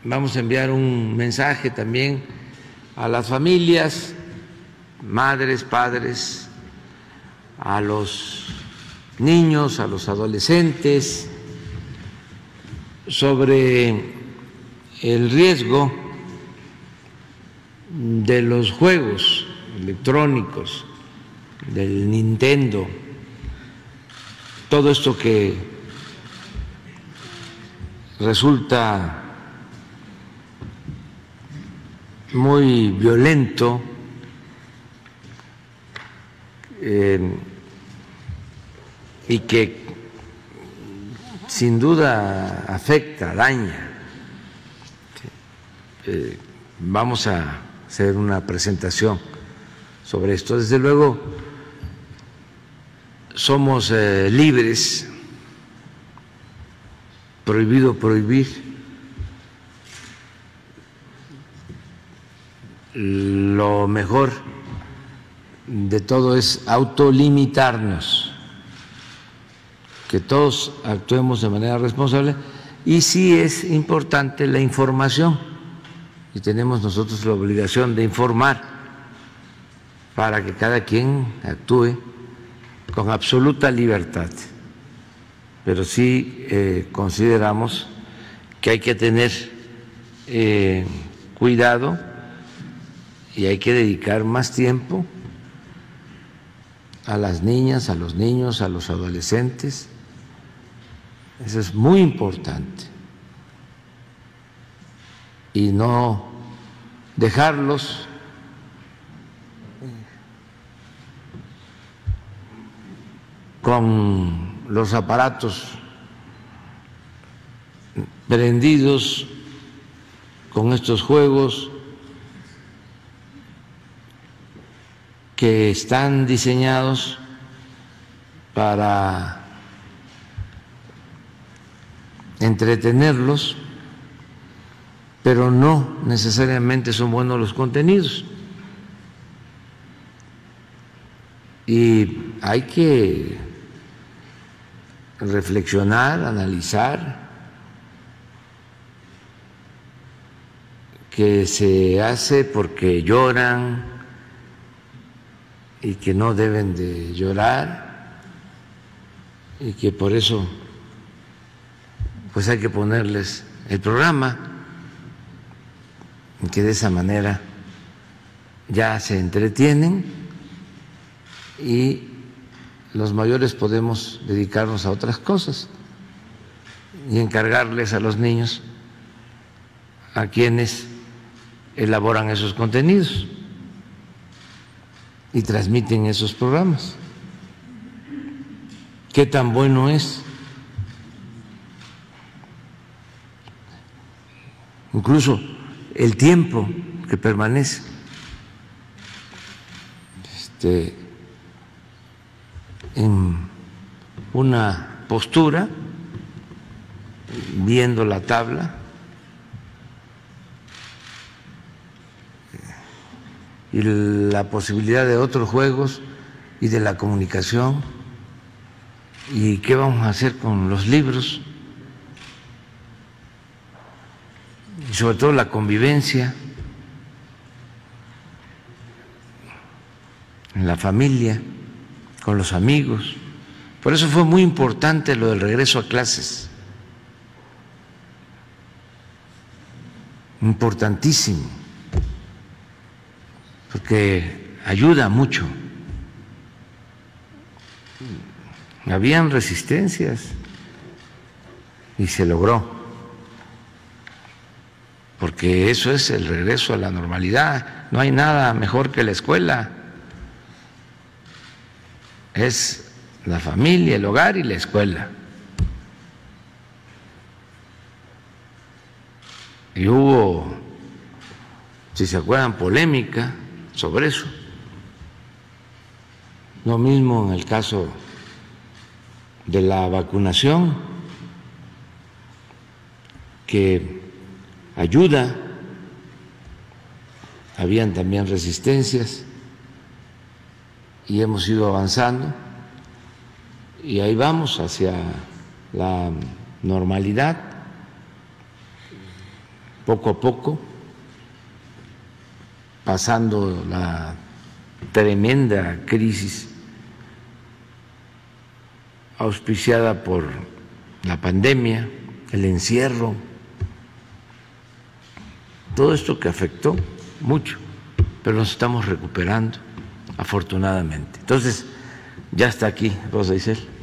vamos a enviar un mensaje también a las familias, madres, padres, a los niños, a los adolescentes, sobre el riesgo de los juegos electrónicos, del Nintendo, todo esto que resulta muy violento, y que sin duda afecta, daña. Vamos a hacer una presentación sobre esto. Desde luego, somos libres, prohibido prohibir. Lo mejor de todo es autolimitarnos, que todos actuemos de manera responsable, y sí es importante la información, y tenemos nosotros la obligación de informar para que cada quien actúe con absoluta libertad. Pero sí consideramos que hay que tener cuidado y hay que dedicar más tiempo a las niñas, a los niños, a los adolescentes. Eso es muy importante. Y no dejarlos con los aparatos prendidos, con estos juegos que están diseñados para entretenerlos, pero no necesariamente son buenos los contenidos. Y hay que reflexionar, analizar qué se hace porque lloran y que no deben de llorar, y que por eso pues hay que ponerles el programa, y que de esa manera ya se entretienen y los mayores podemos dedicarnos a otras cosas y encargarles a los niños, a quienes elaboran esos contenidos y transmiten esos programas. ¿Qué tan bueno es? Incluso el tiempo que permanece. En una postura, viendo la tabla, y la posibilidad de otros juegos y de la comunicación. ¿Y qué vamos a hacer con los libros? Y sobre todo la convivencia en la familia, con los amigos. Por eso fue muy importante lo del regreso a clases. Importantísimo, porque ayuda mucho. Habían resistencias y se logró, porque eso es el regreso a la normalidad. No hay nada mejor que la escuela. Es la familia, el hogar y la escuela. Y hubo, si se acuerdan, polémica sobre eso. Lo mismo en el caso de la vacunación, que ayuda. Habían también resistencias y hemos ido avanzando y ahí vamos hacia la normalidad, poco a poco, pasando la tremenda crisis auspiciada por la pandemia, el encierro, todo esto que afectó mucho, pero nos estamos recuperando afortunadamente. Entonces, ya está aquí Rosa Isela.